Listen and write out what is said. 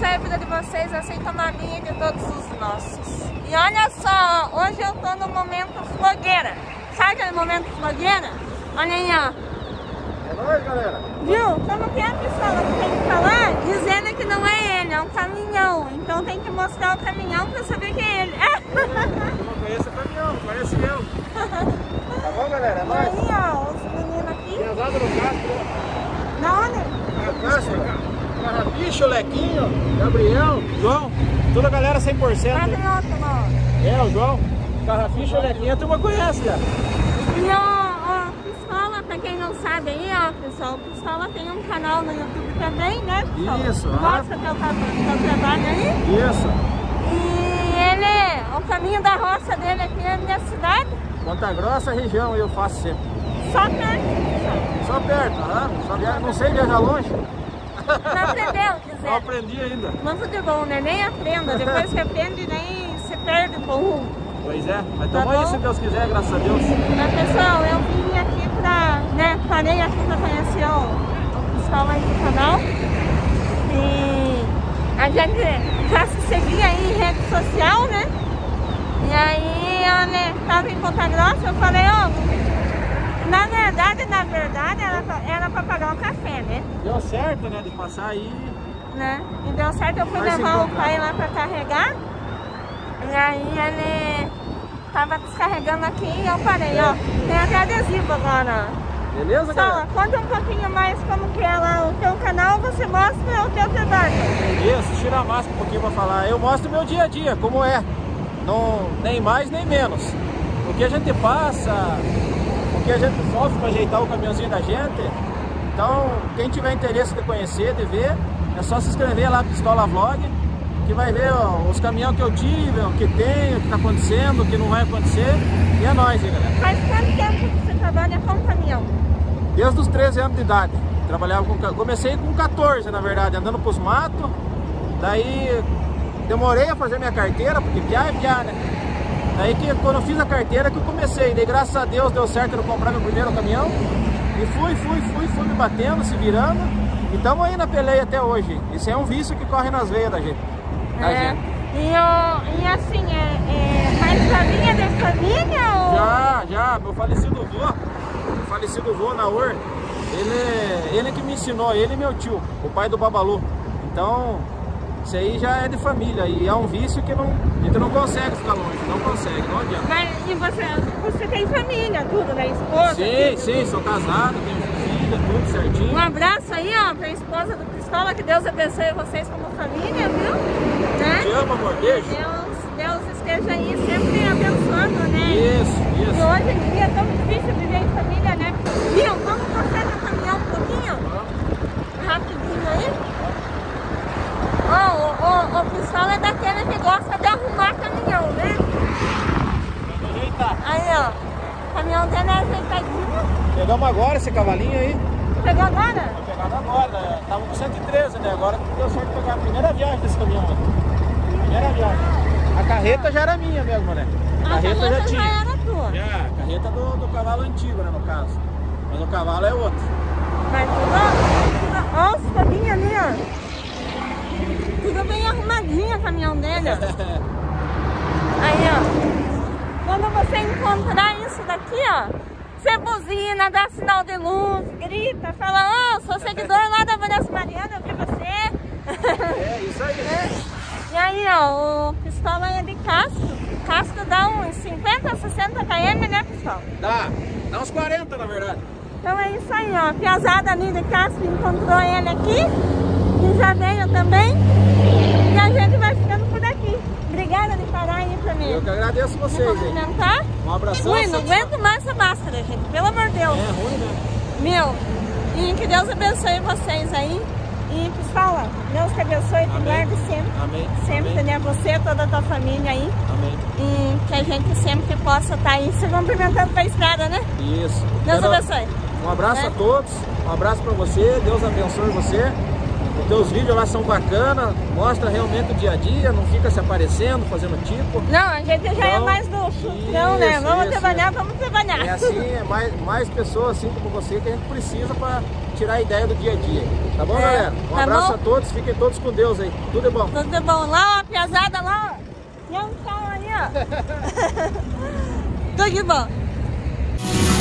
abençoe a vida de vocês, assim como a minha e de todos os nossos. E olha só, hoje eu tô no momento flogueira. Sabe aquele momento flogueira? Olha aí, ó. É nóis, galera. Viu? Como que a pessoa tem que falar? Dizendo que não é ele, é um caminhão. Então tem que mostrar o caminhão pra saber que é ele. Eu não conheço o caminhão, não parece eu. Tá bom, galera? É nóis. Aí, ó, os meninos aqui. Pesado no Castro. Da onde? No Castro. Carrapicho, Lequinho, Gabriel, João. Toda a galera 100%. É, o João. Carrapicho, Lequinho, a turma conhece já. E ó, Pistola, pra quem não sabe aí, ó, pessoal, o Pistola tem um canal no YouTube também, né, pessoal? Isso. Mostra teu trabalho aí. Isso. E ele, o caminho da roça dele aqui é a minha cidade. Ponta Grossa, região, eu faço sempre. Só perto, Só perto, só viaja, não sei viajar longe. não aprendeu, quiser. Não aprendi ainda. Mas de bom, né? Nem aprenda, depois que aprende, nem se perde um pouco. Pois é, mas Tá tamo aí bom? se Deus quiser, graças a Deus. Mas pessoal, eu vim aqui pra, né, parei aqui pra conhecer o Pistola aí do canal. E a gente já se seguia aí em rede social, né? E aí eu, né, tava em Ponta Grossa, eu falei, ó, na verdade, era pra pagar um café, né? Deu certo, né, de passar aí. Né? E deu certo, eu fui Vai se levar o encontrar. pai lá pra carregar. E aí ele tava descarregando aqui e eu parei, ó. Tem até adesivo agora. Beleza, galera? Só, conta um pouquinho mais como que é lá o teu canal, você mostra o teu trabalho. Isso, tira a máscara um pouquinho pra falar. Eu mostro o meu dia a dia, como é. Não, nem mais, nem menos. O que a gente passa, o que a gente sofre pra ajeitar o caminhãozinho da gente. Então, quem tiver interesse de conhecer, de ver, é só se inscrever lá, Pistola Vlog, que vai ver ó, os caminhões que eu tive, o que tem, o que tá acontecendo, o que não vai acontecer. E é nóis, hein, galera. Faz quanto tempo que você trabalha com caminhão? Desde os 13 anos de idade. Trabalhava comecei com 14, na verdade, andando pros matos. Daí demorei a fazer minha carteira, porque piá é piá, né? Daí que quando eu fiz a carteira que eu comecei. Daí graças a Deus deu certo eu comprar meu primeiro caminhão. E fui me batendo, se virando. E estamos aí na peleia até hoje. Isso é um vício que corre nas veias da gente. E assim, mais família de família ou? Já, meu falecido vô, Naor, ele que me ensinou, ele e meu tio, o pai do Babalu. Então, isso aí já é de família e é um vício que a gente não consegue ficar longe, não adianta. Mas e você tem família, tudo, né? Esposa? Sim, sou casado, tenho filha, tudo certinho. Um abraço aí, ó, pra esposa do Pistola, que Deus abençoe vocês como família, viu? Né? Te amo, amor, beijo. Deus esteja aí sempre abençoando, né? Isso. E hoje em dia é tão difícil viver em família, né? Viu? Vamos passar no caminhão um pouquinho? Rapidinho aí. Ó, o Pistola é daquele que gosta de arrumar caminhão, né? Vamos ajeitar. Aí, ó. O caminhão dele é ajeitadinho. Pegamos agora esse cavalinho aí. Pegou agora? Foi pegado agora, tava com 113, né? Agora deu sorte de pegar a primeira viagem desse caminhão, né? Primeira viagem. A carreta já era minha mesmo, né? A carreta já tinha. já era tua. Já, a carreta do cavalo antigo, né, no caso. Mas o cavalo é outro. Mas tudo, ó, os foguinhos ali, ó. Tudo bem arrumadinho o caminhão dele, ó. Aí, ó. Quando você encontrar isso daqui, ó, você buzina, dá sinal de luz, grita, fala, ó, sou seguidor lá da Vanessa Mariana, eu vi você. É, isso aí. E aí, ó, o Pistola é de Castro. Castro dá uns 50, 60 km, né, Pistola? Dá uns 40, na verdade. Então é isso aí, ó. A piazada ali de Castro encontrou ele aqui. E já veio também. E a gente vai ficando por aqui. Obrigada de parar aí pra mim. Eu que agradeço vocês, hein? Cumprimentar. Um abração. Ui, não aguento mais essa máscara, gente. Pelo amor de Deus. É ruim, né? Meu, e que Deus abençoe vocês aí. E Pistola, Deus te abençoe e te guarde sempre. Amém. Sempre, Amém. né? Você, toda a tua família aí. Amém. E que a gente sempre possa estar aí se cumprimentando pra estrada, né? Isso. Deus abençoe. Um abraço a todos. Um abraço pra você. Deus abençoe você. Os teus vídeos lá são bacanas. Mostra realmente o dia a dia. Não fica se aparecendo, fazendo tipo. Não, a gente já é mais do chutão, né? Vamos trabalhar, vamos trabalhar. É assim, é mais pessoas assim como você que a gente precisa para tirar a ideia do dia a dia. Tá bom, galera? Um abraço a todos, fiquem todos com Deus aí. Tudo de bom. Tudo de bom. Lá, ó, piazada lá, ó. Tem um sol aí, ó. Tudo de bom.